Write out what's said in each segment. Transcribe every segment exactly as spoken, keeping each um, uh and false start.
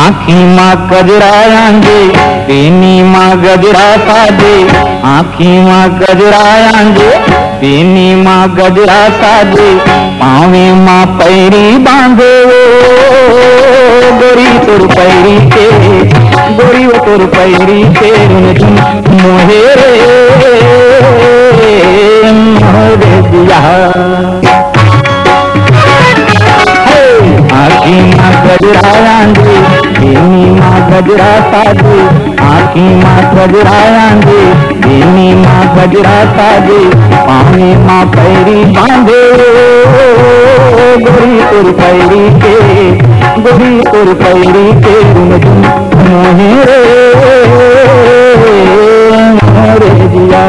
आँखी माँ गजरा आंगे बेनी माँ गजरा साजे, आँखी माँ गजरा आंगे बेनी माँ गजरा साजे, पावे माँ पैरी बांधे गोरी तोर पैरी के, गोरी वो तोर पैरी के मोहे रे मोरे दिया। आँखी माँ गजरा आंगे बेनी माँ गजरा साजे, आँखी माँ गजरा आंगे बेनी माँ गजरा साजे, पावे माँ पैरी बांधे गोरी तोर पैरी के, गोरी तोर पैरी के मोहे रे मोरे दिया।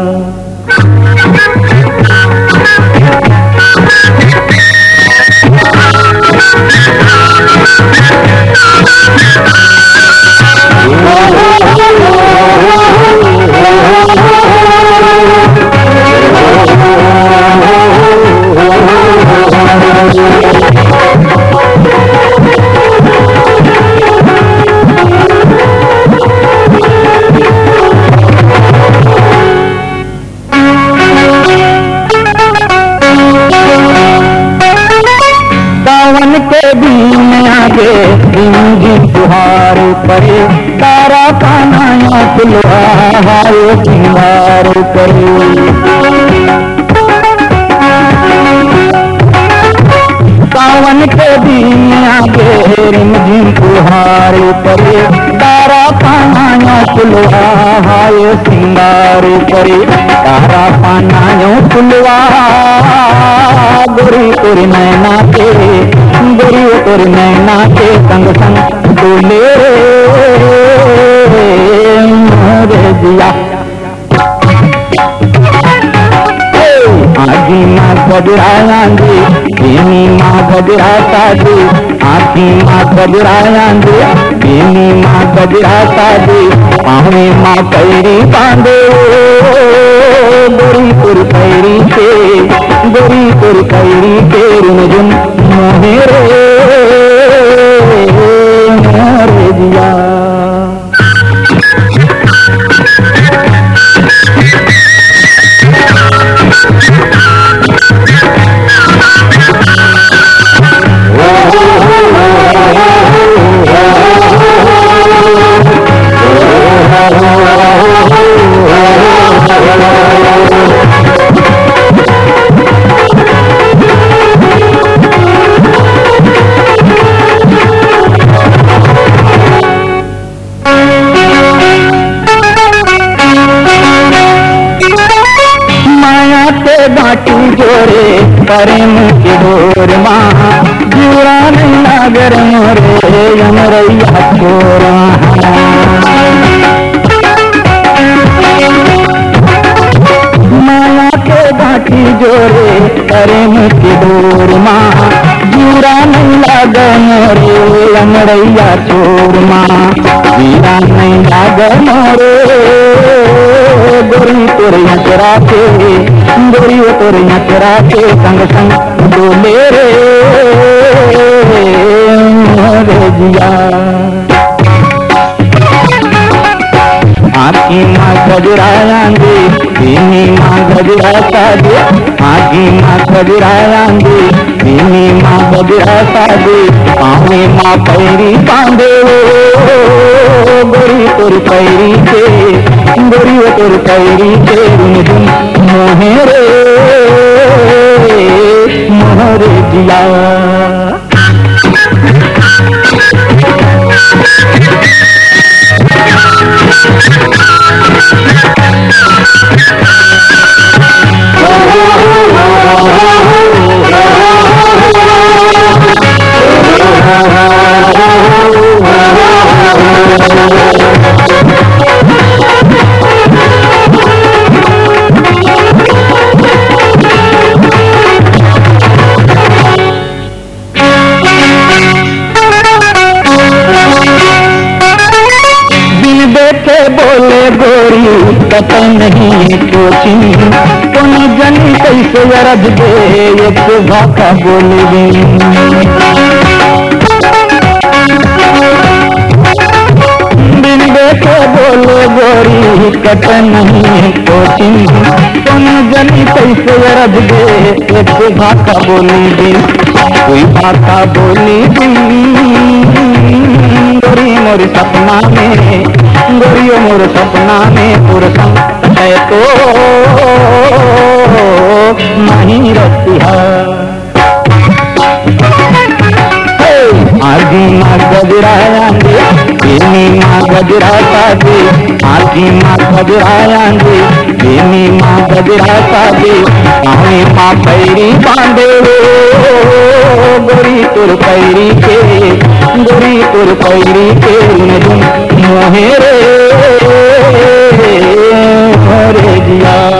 सावन के दिन आगे जिंदगी तुहार परे, तारा कानाया तुलहा हाय सिंगार करे। सावन के दिन आगे रिमझिम तुहार परे, तारा कानाया तुलहा हाय सिंगार करे, तारा पानायो तुलवा गोरी तोर नैना के, गोरी तोर नैना के संग संग डोले मोरे दिया। आँखी माँ गजरा आंगे बेनी माँ गजरा साजे, आँखी माँ गजरा आंगे बेनी माँ गजरा साजे, पावे माँ पैरी बांधे गोरी तोर पैरी के, गोरी तोर पैरी के रुमझुम मोहे रे मोरे दिया। बाटी जोरे प्रेम के डोर माँ जुड़ा नहीं नागर मोरे यमरैया छोरा। माया के बाटी जोरे प्रेम के डोर माँ जुड़ा नहीं लागे मोरे यमरैया छोर माँ, जीरा नहीं लागे मोरे गोरी तोर यचरा के, गोरी तोर यचरा के संग संग डोले रे मोरे दिया। आँखी माँ गजरा आंगे बेनी माँ गजरा साजे, आँखी माँ गजरा आंगे बेनी माँ गजरा साजे, पावे माँ पैरी बांधे गोरी तोर पैरी के, गोरी तोर पैरी के रुमझुम मोहे रे मोरे दिया। बोले गोरी कतई नहीं कोची, कोनी जनी कैसे अरज दे एक भाखा बोले कट नहीं कोचिंग तुम जनी कैसे रज दे एक भाषा बोली दी कोई भाषा बोली दी गोरी मोर सपना में गोरियो मोर सपना में पुरुषम है तो नहीं रतिहा आजी माँ गजरायांगे बेनी माँ गजरा साजे आजी माँ गजरायांगे बेनी माँ गजरा साजे आवे माँ पैरी बांधे गोरी तुर पैरी के गोरी तुर पैरी के तुम मोहे रे मोरे जिया।